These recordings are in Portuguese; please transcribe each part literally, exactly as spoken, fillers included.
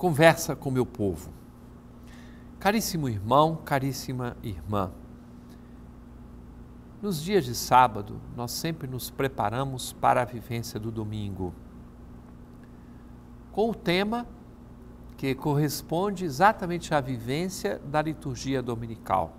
conversa com meu povo. Caríssimo irmão, caríssima irmã, nos dias de sábado, nós sempre nos preparamos para a vivência do domingo, com o tema que corresponde exatamente à vivência da liturgia dominical.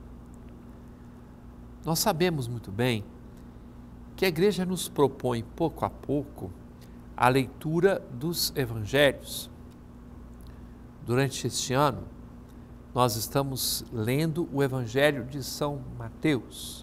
Nós sabemos muito bem que a Igreja nos propõe, pouco a pouco, a leitura dos Evangelhos. Durante este ano, nós estamos lendo o Evangelho de São Mateus.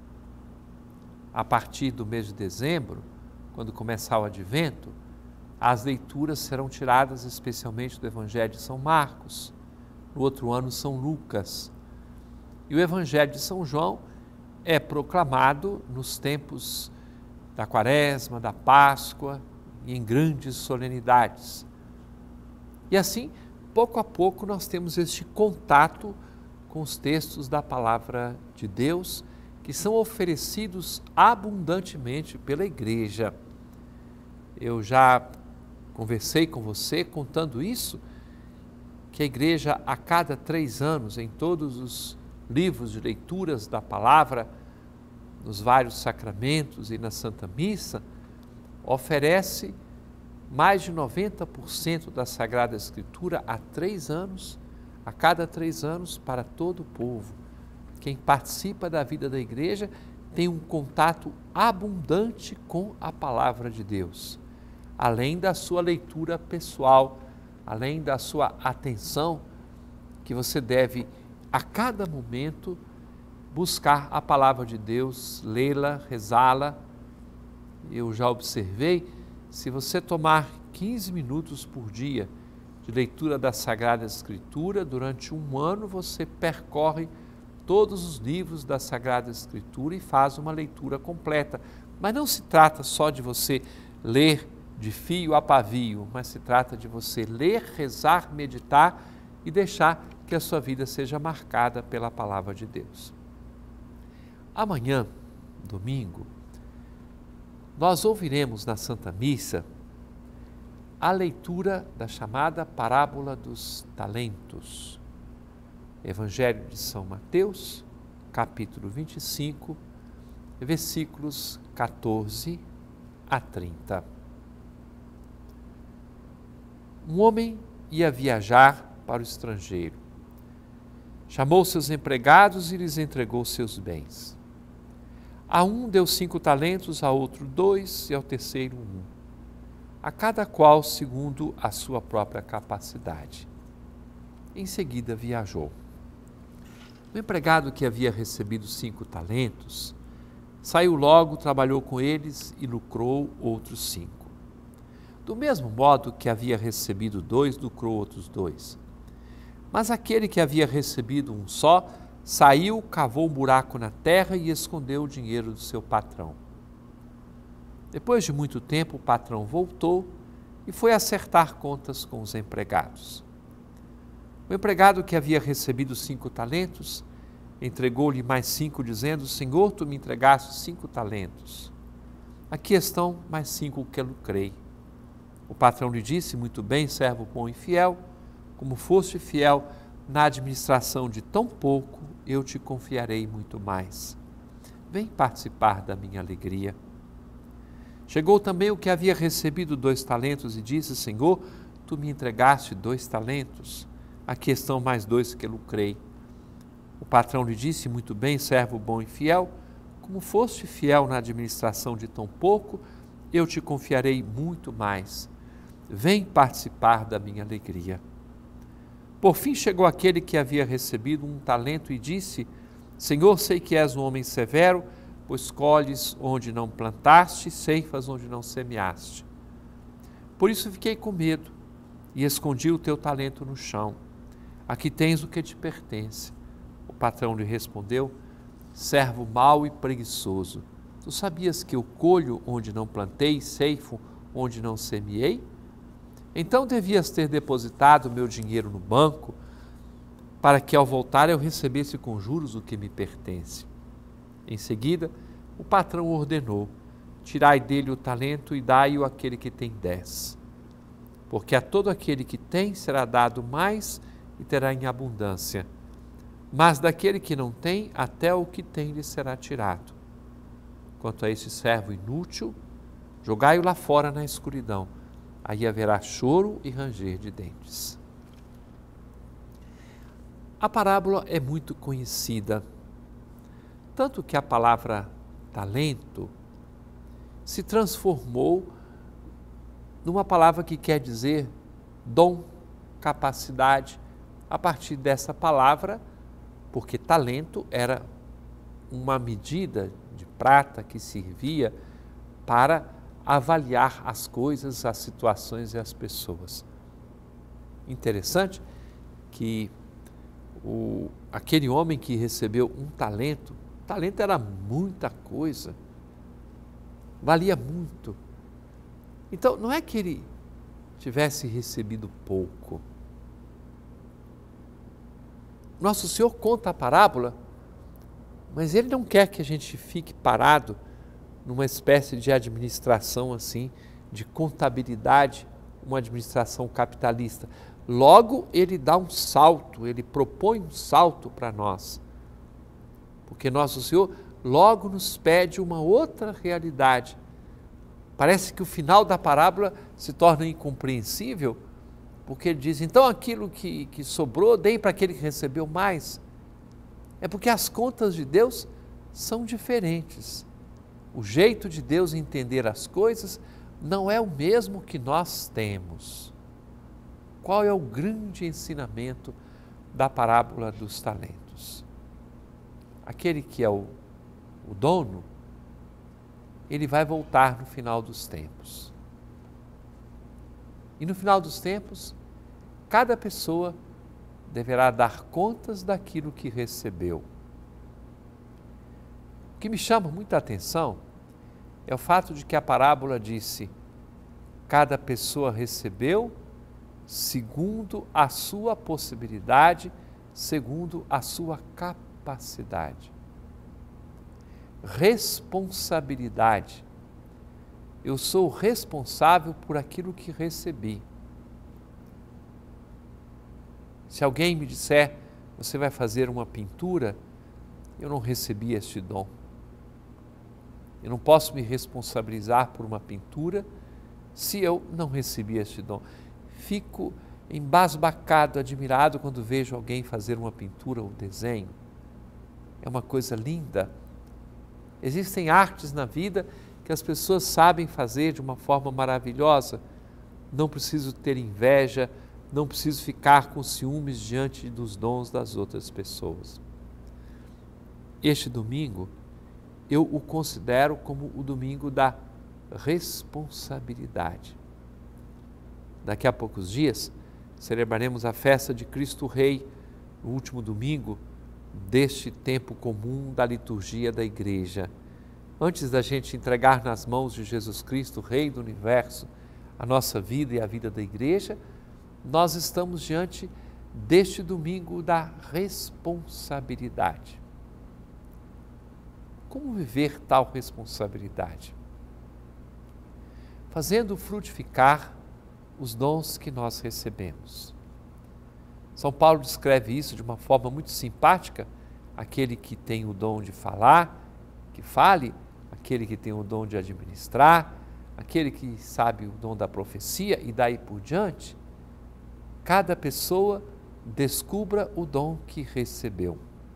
A partir do mês de dezembro, quando começar o Advento, as leituras serão tiradas especialmente do Evangelho de São Marcos, no outro ano São Lucas. E o Evangelho de São João é proclamado nos tempos da Quaresma, da Páscoa e em grandes solenidades. E assim, pouco a pouco, nós temos este contato com os textos da Palavra de Deus, que são oferecidos abundantemente pela Igreja. Eu já conversei com você contando isso, que a Igreja, a cada três anos, em todos os livros de leituras da Palavra, nos vários sacramentos e na Santa Missa, oferece mais de noventa por cento da Sagrada Escritura há três anos, a cada três anos, para todo o povo. Quem participa da vida da Igreja tem um contato abundante com a Palavra de Deus, além da sua leitura pessoal, além da sua atenção, que você deve, a cada momento, buscar a Palavra de Deus, lê-la, rezá-la. Eu já observei, se você tomar quinze minutos por dia de leitura da Sagrada Escritura, durante um ano você percorre todos os livros da Sagrada Escritura e faz uma leitura completa. Mas não se trata só de você ler de fio a pavio, mas se trata de você ler, rezar, meditar e deixar que a sua vida seja marcada pela Palavra de Deus. Amanhã, domingo, nós ouviremos na Santa Missa a leitura da chamada Parábola dos Talentos. Evangelho de São Mateus, capítulo vinte e cinco, versículos quatorze a trinta. Um homem ia viajar para o estrangeiro. Chamou seus empregados e lhes entregou seus bens. A um deu cinco talentos, a outro dois e ao terceiro um, a cada qual segundo a sua própria capacidade. Em seguida viajou. O empregado que havia recebido cinco talentos saiu logo, trabalhou com eles e lucrou outros cinco. Do mesmo modo que havia recebido dois, lucrou outros dois. Mas aquele que havia recebido um só, saiu, cavou um buraco na terra e escondeu o dinheiro do seu patrão. Depois de muito tempo, o patrão voltou e foi acertar contas com os empregados. O empregado que havia recebido cinco talentos, entregou-lhe mais cinco, dizendo: Senhor, tu me entregaste cinco talentos. Aqui estão mais cinco que lucrei. O patrão lhe disse: Muito bem, servo bom e fiel, como foste fiel na administração de tão pouco, eu te confiarei muito mais. Vem participar da minha alegria. Chegou também o que havia recebido dois talentos e disse: Senhor, tu me entregaste dois talentos. Aqui estão mais dois que lucrei. O patrão lhe disse: Muito bem, servo bom e fiel, como foste fiel na administração de tão pouco, eu te confiarei muito mais. Vem participar da minha alegria. Por fim chegou aquele que havia recebido um talento e disse: Senhor, sei que és um homem severo, pois colhes onde não plantaste, ceifas onde não semeaste. Por isso fiquei com medo e escondi o teu talento no chão. Aqui tens o que te pertence. O patrão lhe respondeu: servo mau e preguiçoso, tu sabias que eu colho onde não plantei, ceifo onde não semeei? Então devias ter depositado meu dinheiro no banco, para que ao voltar eu recebesse com juros o que me pertence. Em seguida, o patrão ordenou: tirai dele o talento e dai-o àquele que tem dez. porque a todo aquele que tem será dado mais e terá em abundância. Mas daquele que não tem, até o que tem lhe será tirado. Quanto a esse servo inútil, jogai-o lá fora na escuridão. Aí haverá choro e ranger de dentes. A parábola é muito conhecida, tanto que a palavra talento se transformou numa palavra que quer dizer dom, capacidade, a partir dessa palavra, porque talento era uma medida de prata que servia para avaliar as coisas, as situações e as pessoas. Interessante que o, aquele homem que recebeu um talento, talento era muita coisa, valia muito. Então, não é que ele tivesse recebido pouco. Nosso Senhor conta a parábola, mas Ele não quer que a gente fique parado numa espécie de administração assim, de contabilidade, uma administração capitalista. Logo, Ele dá um salto, Ele propõe um salto para nós. Porque Nosso Senhor logo nos pede uma outra realidade. Parece que o final da parábola se torna incompreensível, porque ele diz, então aquilo que, que sobrou, dei para aquele que recebeu mais. É porque as contas de Deus são diferentes. O jeito de Deus entender as coisas não é o mesmo que nós temos. Qual é o grande ensinamento da parábola dos talentos? Aquele que é o, o dono, ele vai voltar no final dos tempos. E no final dos tempos, cada pessoa deverá dar contas daquilo que recebeu. O que me chama muita atenção é o fato de que a parábola disse: cada pessoa recebeu segundo a sua possibilidade, segundo a sua capacidade. Responsabilidade. Eu sou responsável por aquilo que recebi. Se alguém me disser, você vai fazer uma pintura, eu não recebi este dom. Eu não posso me responsabilizar por uma pintura se eu não recebi este dom. Fico embasbacado, admirado quando vejo alguém fazer uma pintura ou desenho. É uma coisa linda. Existem artes na vida que as pessoas sabem fazer de uma forma maravilhosa. Não preciso ter inveja, não preciso ficar com ciúmes diante dos dons das outras pessoas. Este domingo, eu o considero como o domingo da responsabilidade. Daqui a poucos dias, celebraremos a festa de Cristo Rei, no último domingo deste tempo comum da liturgia da Igreja. Antes da gente entregar nas mãos de Jesus Cristo, Rei do Universo, a nossa vida e a vida da Igreja, nós estamos diante deste domingo da responsabilidade. Como viver tal responsabilidade? Fazendo frutificar os dons que nós recebemos. São Paulo descreve isso de uma forma muito simpática: aquele que tem o dom de falar, que fale; aquele que tem o dom de administrar, aquele que sabe o dom da profecia, e daí por diante. Cada pessoa descubra o dom que recebeu.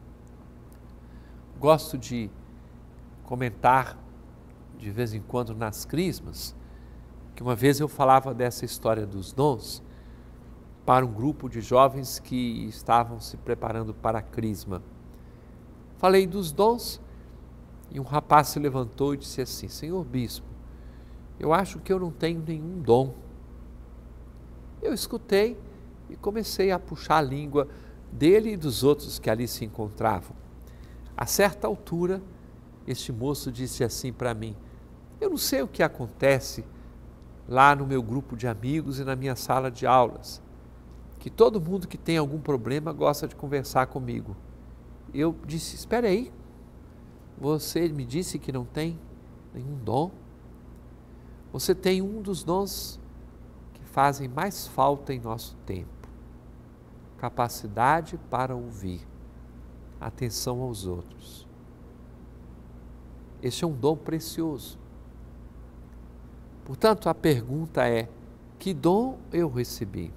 Gosto de comentar de vez em quando nas crismas, que uma vez eu falava dessa história dos dons para um grupo de jovens que estavam se preparando para a crisma. Falei dos dons e um rapaz se levantou e disse assim: Senhor Bispo, eu acho que eu não tenho nenhum dom. Eu escutei e comecei a puxar a língua dele e dos outros que ali se encontravam. A certa altura, este moço disse assim para mim: eu não sei o que acontece lá no meu grupo de amigos e na minha sala de aulas, que todo mundo que tem algum problema gosta de conversar comigo. Eu disse: espera aí, você me disse que não tem nenhum dom? Você tem um dos dons que fazem mais falta em nosso tempo: capacidade para ouvir, atenção aos outros. Este é um dom precioso. Portanto, a pergunta é: que dom eu recebi?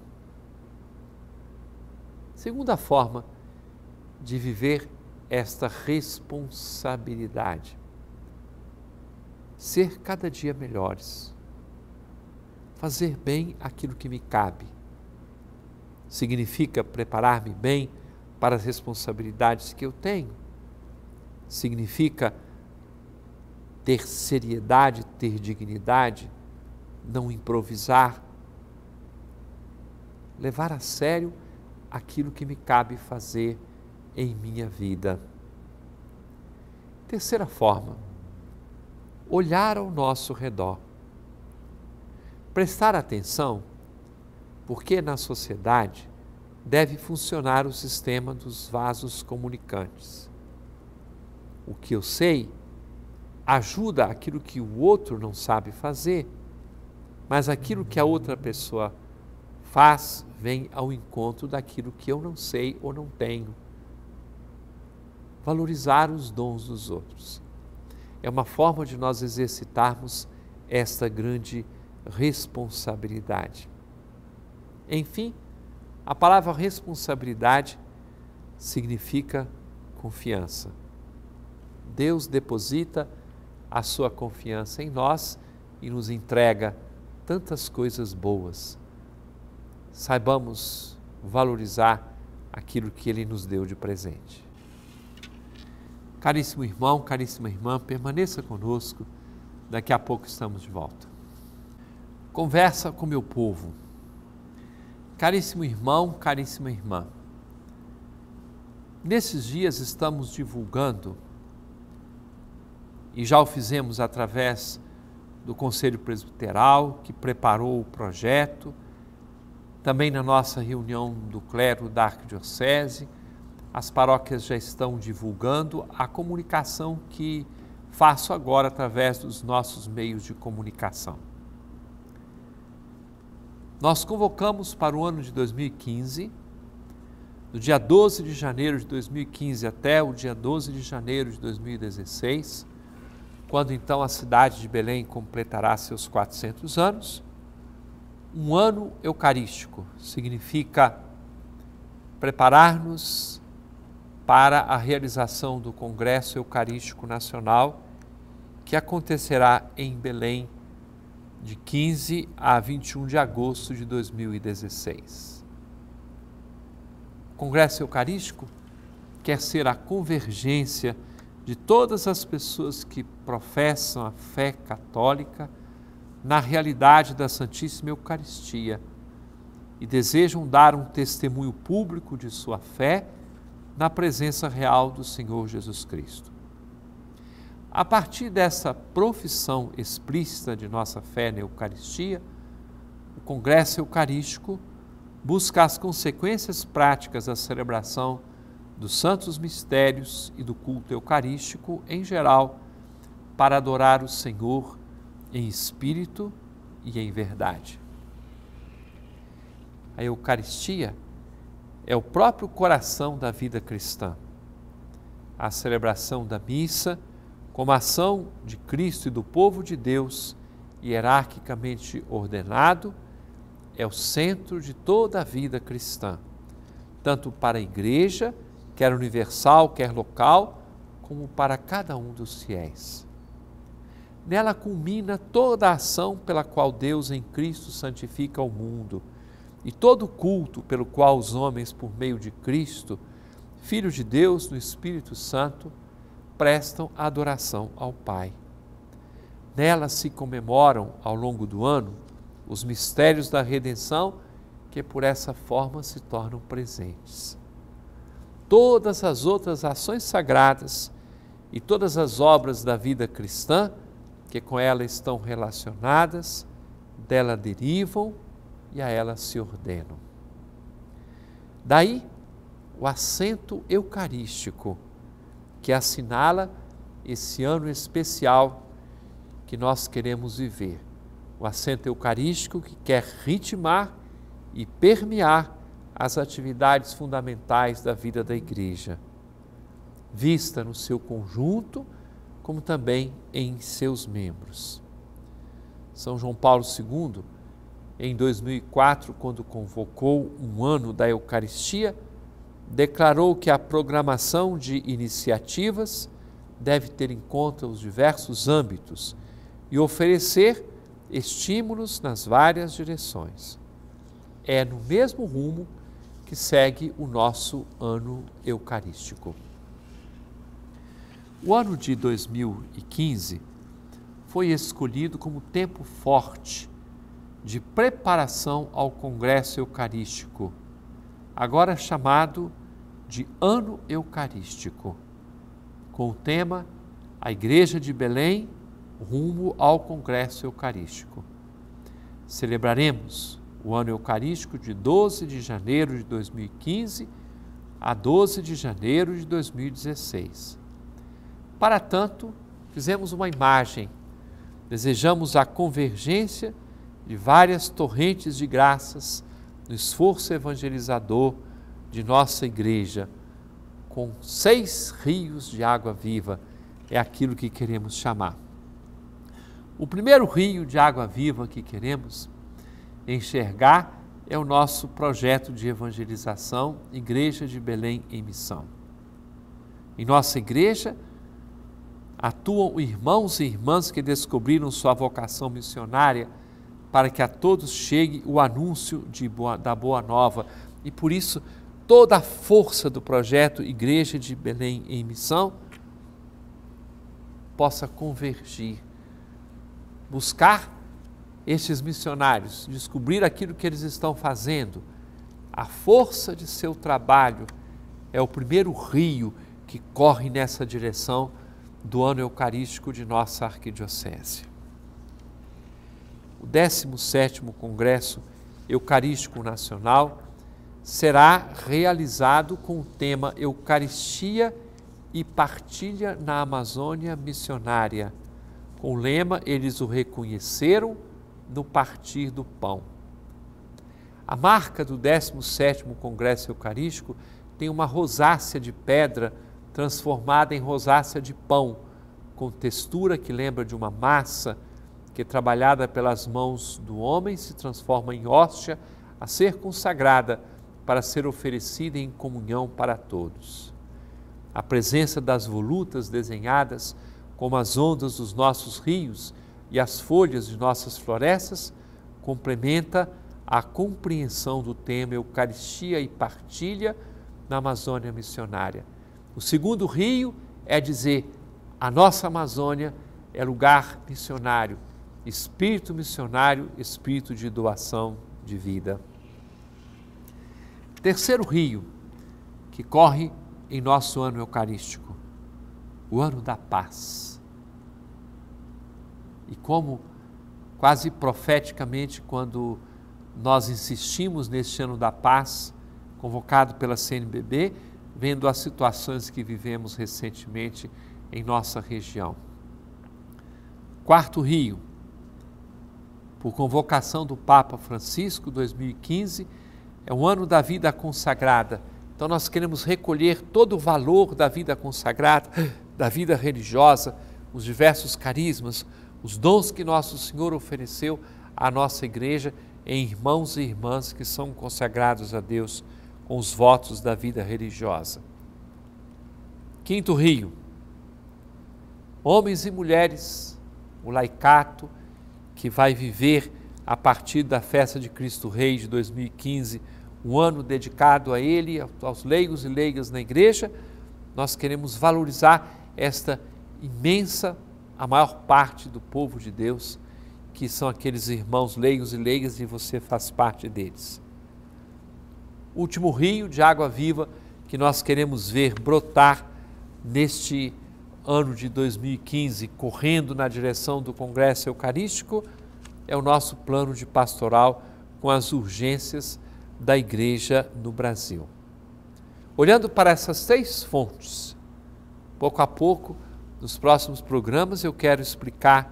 Segunda forma de viver esta responsabilidade: ser cada dia melhores, fazer bem aquilo que me cabe. Significa preparar-me bem para as responsabilidades que eu tenho. Significa ter seriedade, ter dignidade, não improvisar, levar a sério aquilo que me cabe fazer em minha vida. Terceira forma: olhar ao nosso redor. Prestar atenção, porque na sociedade deve funcionar o sistema dos vasos comunicantes. O que eu sei ajuda aquilo que o outro não sabe fazer, mas aquilo que a outra pessoa faz vem ao encontro daquilo que eu não sei ou não tenho. Valorizar os dons dos outros é uma forma de nós exercitarmos esta grande responsabilidade. Enfim, a palavra responsabilidade significa confiança. Deus deposita a sua confiança em nós e nos entrega tantas coisas boas. Saibamos valorizar aquilo que Ele nos deu de presente. Caríssimo irmão, caríssima irmã, permaneça conosco, daqui a pouco estamos de volta. Conversa com meu povo. Caríssimo irmão, caríssima irmã, nesses dias estamos divulgando, e já o fizemos através do Conselho Presbiteral, que preparou o projeto, também na nossa reunião do clero da Arquidiocese, as paróquias já estão divulgando a comunicação que faço agora através dos nossos meios de comunicação. Nós convocamos para o ano de dois mil e quinze, do dia doze de janeiro de dois mil e quinze até o dia doze de janeiro de dois mil e dezesseis, quando então a cidade de Belém completará seus quatrocentos anos, um ano eucarístico. Significa preparar-nos para a realização do Congresso Eucarístico Nacional, que acontecerá em Belém de quinze a vinte e um de agosto de dois mil e dezesseis. O Congresso Eucarístico quer ser a convergência de todas as pessoas que professam a fé católica na realidade da Santíssima Eucaristia e desejam dar um testemunho público de sua fé na presença real do Senhor Jesus Cristo. A partir dessa profissão explícita de nossa fé na Eucaristia, o Congresso Eucarístico busca as consequências práticas da celebração dos santos mistérios e do culto eucarístico em geral, para adorar o Senhor em espírito e em verdade. A Eucaristia é o próprio coração da vida cristã. A celebração da missa, como ação de Cristo e do povo de Deus, hierarquicamente ordenado, é o centro de toda a vida cristã, tanto para a Igreja, quer universal, quer local, como para cada um dos fiéis. Nela culmina toda a ação pela qual Deus em Cristo santifica o mundo, e todo o culto pelo qual os homens, por meio de Cristo, Filho de Deus no Espírito Santo, prestam adoração ao Pai. Nela se comemoram, ao longo do ano, os mistérios da redenção, que por essa forma se tornam presentes. Todas as outras ações sagradas e todas as obras da vida cristã, que com ela estão relacionadas, dela derivam e a ela se ordenam. Daí, o acento eucarístico, que assinala esse ano especial que nós queremos viver, o assento eucarístico que quer ritmar e permear as atividades fundamentais da vida da Igreja, vista no seu conjunto, como também em seus membros. São João Paulo segundo, em dois mil e quatro, quando convocou um ano da Eucaristia, declarou que a programação de iniciativas deve ter em conta os diversos âmbitos e oferecer estímulos nas várias direções. É no mesmo rumo que segue o nosso ano eucarístico. O ano de dois mil e quinze foi escolhido como tempo forte de preparação ao Congresso Eucarístico, agora chamado de Ano Eucarístico, com o tema A Igreja de Belém, rumo ao Congresso Eucarístico. Celebraremos o Ano Eucarístico de doze de janeiro de dois mil e quinze a doze de janeiro de dois mil e dezesseis. Para tanto, fizemos uma imagem. Desejamos a convergência de várias torrentes de graças no esforço evangelizador de nossa Igreja, com seis rios de água viva, é aquilo que queremos chamar. O primeiro rio de água viva que queremos enxergar é o nosso projeto de evangelização Igreja de Belém em Missão. Em nossa igreja atuam irmãos e irmãs que descobriram sua vocação missionária para que a todos chegue o anúncio de boa, da Boa Nova, e por isso toda a força do projeto Igreja de Belém em Missão possa convergir, buscar estes missionários, descobrir aquilo que eles estão fazendo. A força de seu trabalho é o primeiro rio que corre nessa direção do ano eucarístico de nossa arquidiocese. O décimo sétimo Congresso Eucarístico Nacional será realizado com o tema Eucaristia e Partilha na Amazônia Missionária. Com o lema Eles o reconheceram no partir do pão. A marca do décimo sétimo Congresso Eucarístico tem uma rosácea de pedra transformada em rosácea de pão, com textura que lembra de uma massa que, trabalhada pelas mãos do homem, se transforma em hóstia a ser consagrada para ser oferecida em comunhão para todos. A presença das volutas desenhadas como as ondas dos nossos rios e as folhas de nossas florestas complementa a compreensão do tema Eucaristia e Partilha na Amazônia Missionária. O segundo rio é dizer, a nossa Amazônia é lugar missionário, espírito missionário, espírito de doação de vida. Terceiro rio que corre em nosso ano eucarístico, o ano da paz. E como quase profeticamente, quando nós insistimos neste ano da paz, convocado pela C N B B, vendo as situações que vivemos recentemente em nossa região. Quarto rio, por convocação do Papa Francisco, dois mil e quinze, é o ano da vida consagrada. Então nós queremos recolher todo o valor da vida consagrada, da vida religiosa, os diversos carismas, os dons que nosso Senhor ofereceu à nossa igreja em irmãos e irmãs que são consagrados a Deus com os votos da vida religiosa. Quinto rio, homens e mulheres, o laicato que vai viver a partir da festa de Cristo Rei de dois mil e quinze, um ano dedicado a Ele, aos leigos e leigas na igreja. Nós queremos valorizar esta imensa, a maior parte do povo de Deus, que são aqueles irmãos leigos e leigas e você faz parte deles. Último rio de água viva que nós queremos ver brotar neste ano de dois mil e quinze, correndo na direção do Congresso Eucarístico, é o nosso plano de pastoral com as urgências da Igreja no Brasil. Olhando para essas seis fontes, pouco a pouco, nos próximos programas eu quero explicar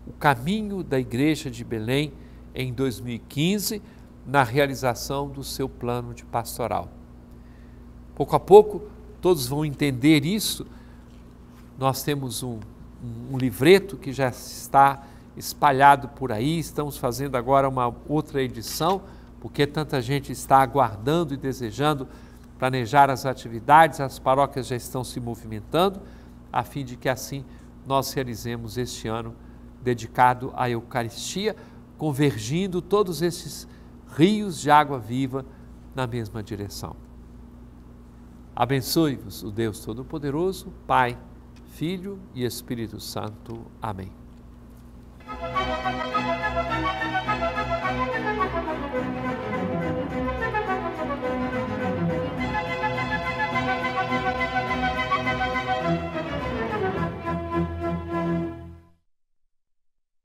o caminho da Igreja de Belém em dois mil e quinze, na realização do seu plano de pastoral. Pouco a pouco, todos vão entender isso. Nós temos um, um, um livreto que já está espalhado por aí, estamos fazendo agora uma outra edição, porque tanta gente está aguardando e desejando planejar as atividades, as paróquias já estão se movimentando, a fim de que assim nós realizemos este ano dedicado à Eucaristia, convergindo todos esses rios de água viva na mesma direção. Abençoe-vos o Deus Todo-Poderoso, Pai, Filho e Espírito Santo. Amém.